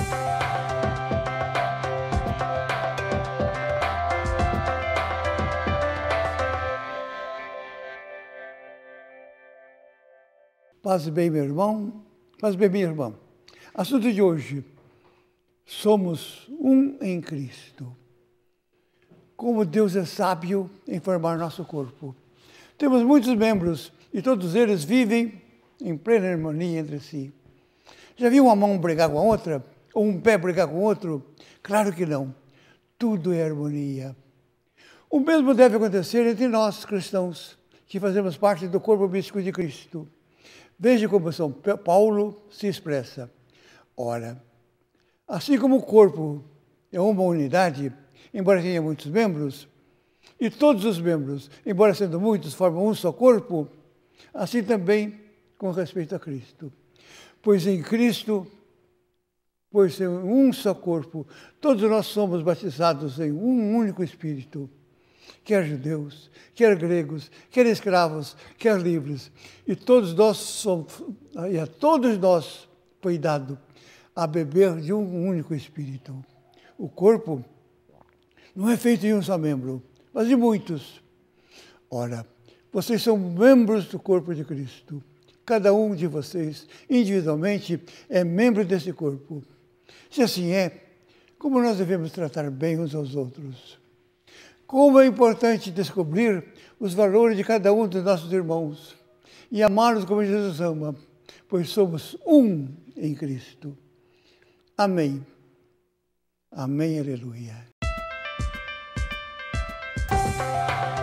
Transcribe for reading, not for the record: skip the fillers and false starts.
Paz bem, meu irmão. Paz bem, minha irmã. Assunto de hoje. Somos um em Cristo. Como Deus é sábio em formar nosso corpo. Temos muitos membros e todos eles vivem em plena harmonia entre si. Já viu uma mão brigar com a outra? Ou um pé brigar com o outro? Claro que não. Tudo é harmonia. O mesmo deve acontecer entre nós, cristãos, que fazemos parte do corpo místico de Cristo. Veja como São Paulo se expressa. Ora, assim como o corpo é uma unidade, embora tenha muitos membros, e todos os membros, embora sendo muitos, formam um só corpo, assim também com respeito a Cristo. Pois em Cristo, por ser um só corpo, todos nós somos batizados em um único Espírito. Quer judeus, quer gregos, quer escravos, quer livres. E a todos nós foi dado a beber de um único Espírito. O corpo não é feito de um só membro, mas de muitos. Ora, vocês são membros do corpo de Cristo. Cada um de vocês, individualmente, é membro desse corpo. Se assim é, como nós devemos tratar bem uns aos outros? Como é importante descobrir os valores de cada um dos nossos irmãos e amá-los como Jesus ama, pois somos um em Cristo. Amém. Amém, aleluia.